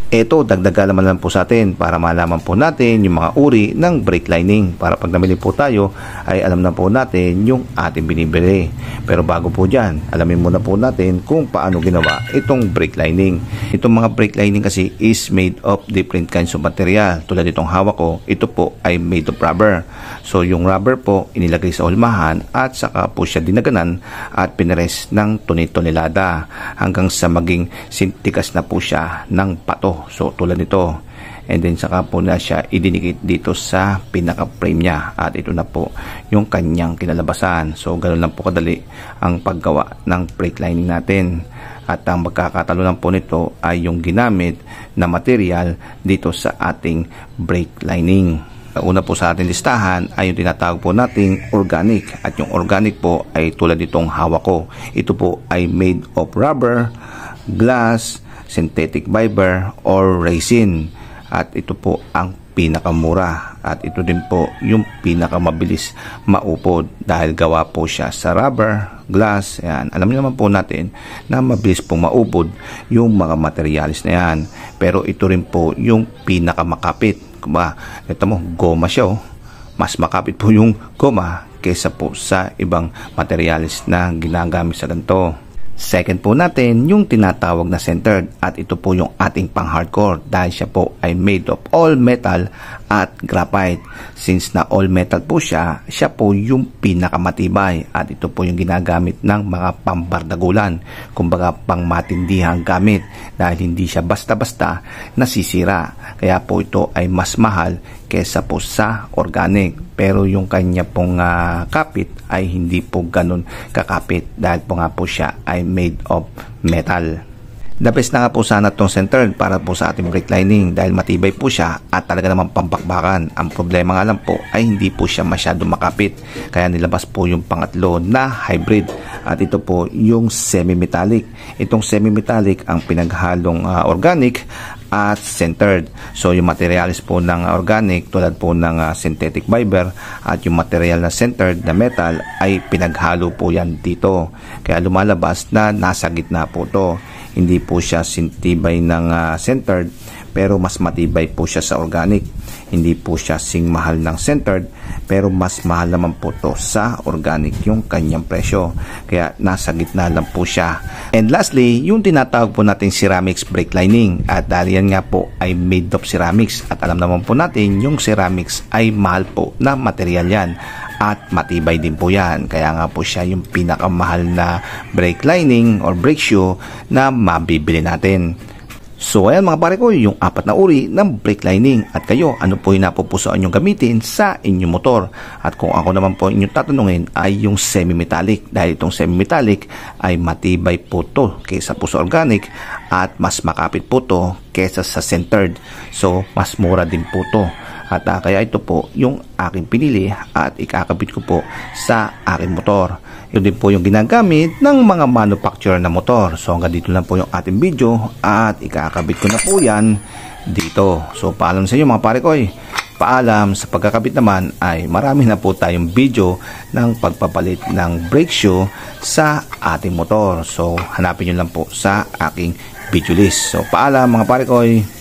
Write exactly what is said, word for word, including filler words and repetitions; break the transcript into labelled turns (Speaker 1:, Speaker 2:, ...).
Speaker 1: Ito, dagdagan naman lang po sa atin para malaman po natin yung mga uri ng brake lining. Para pag namili po tayo, ay alam na po natin yung ating binibili. Pero bago po dyan, alamin muna po natin kung paano ginawa itong brake lining. Itong mga brake lining kasi is made of different kinds of material. Tulad itong hawak ko, ito po ay made of rubber. So yung rubber po, inilagay sa hulmahan at saka po siya dinaganan at pinares ng tuni-tonelada hanggang sa maging sintikas na po siya ng pato. So tulad nito, and then saka po na siya idinikit dito sa pinaka frame niya at ito na po yung kanyang kinalabasan. So ganoon lang po kadali ang paggawa ng brake lining natin, at ang magkakatalo lang po nito ay yung ginamit na material dito sa ating brake lining. Una po sa ating listahan ay yung tinatawag po nating organic, at yung organic po ay tulad nitong hawak ko. Ito po ay made of rubber, glass, synthetic fiber or resin, at ito po ang pinakamura, at ito din po yung pinakamabilis maupod dahil gawa po siya sa rubber, glass. Yan. Alam niyo naman po natin na mabilis pong maupod yung mga materialis na yan, pero ito rin po yung pinakamakapit. Kuma, ito mo, goma siya, oh. Mas makapit po yung goma kaysa po sa ibang materialis na ginagamit sa ganito. Second po natin yung tinatawag na centered, at ito po yung ating pang hardcore dahil siya po ay made of all metal at graphite. Since na all metal po siya, siya po yung pinakamatibay, at ito po yung ginagamit ng mga pambardagulan, kumbaga pang matindihang gamit dahil hindi siya basta-basta nasisira. Kaya po ito ay mas mahal kesa po sa organic, pero yung kanya pong uh, kapit ay hindi po ganun kakapit dahil po nga po siya ay made of metal. The best na nga po sana itong centered para po sa ating brake lining dahil matibay po siya at talaga naman pampakbakan. Ang problema nga lang po ay hindi po siya masyadong makapit, kaya nilabas po yung pangatlo na hybrid, at ito po yung semi-metallic. Itong semi-metallic ang pinaghalong uh, organic at centered. So yung materials po ng organic tulad po ng uh, synthetic fiber, at yung material na centered na metal ay pinaghalo po yan dito, kaya lumalabas na nasa gitna po to. Hindi po siya sintibay ng uh, centered, pero mas matibay po siya sa organic. Hindi po siya sing mahal ng centered, pero mas mahal naman po to sa organic yung kanyang presyo, kaya nasa gitna lang po siya. And lastly, yung tinatawag po nating ceramics brake lining, at dahil yan nga po ay made of ceramics, at alam naman po natin yung ceramics ay mahal po na material yan at matibay din po yan, kaya nga po siya yung pinakamahal na brake lining or brake shoe na mabibili natin. So ayan mga pare ko, yung apat na uri ng brake lining. At kayo, ano po yung napupusuan yung gamitin sa inyong motor? At kung ako naman po inyong tatanungin ay yung semi-metallic, dahil itong semi-metallic ay matibay po to kaysa po sa organic, at mas makapit po to kaysa sa centered. So mas mura din po to. At uh, kaya ito po yung aking pinili at ikakabit ko po sa aking motor. Yun din po yung ginagamit ng mga manufacturer na motor. So hanggang dito lang po yung ating video, at ikakabit ko na po yan dito. So paalam sa inyo mga pare ko. Paalam. Sa pagkakabit naman ay marami na po tayong video ng pagpapalit ng brake shoe sa ating motor. So hanapin nyo lang po sa aking video list. So paalam mga pare ko.